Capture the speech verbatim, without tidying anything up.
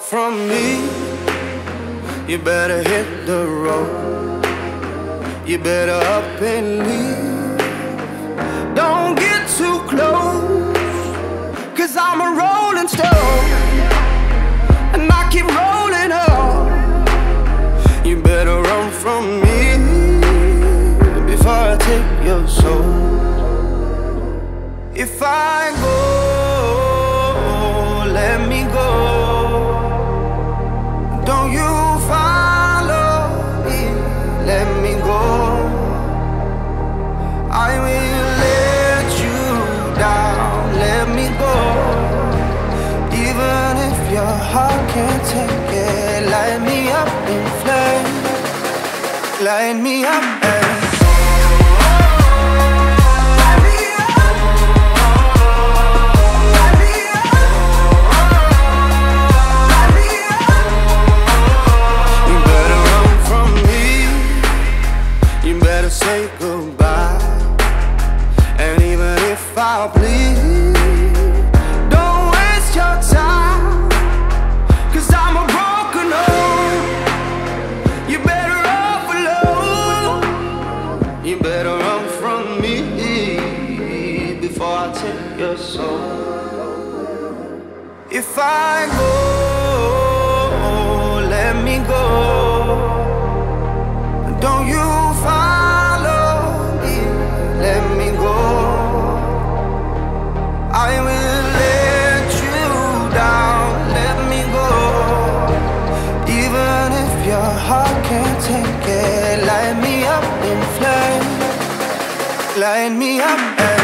from me, you better hit the road. You better up and leave. Don't get too close, 'cause I'm a rolling stone, and I keep rolling up. You better run from me before I take your soul. If I go, let me go. Don't you follow me, let me go. I will let you down, let me go. Even if your heart can't take it, light me up in flames, light me up and say goodbye. And even if I bleed, don't waste your time, 'cause I'm a broken home. You better run alone. You better run from me before I take your soul. If I go, let me go. Don't you follow me, let me go. I will let you down, let me go. Even if your heart can't take it, light me up in flames, light me up and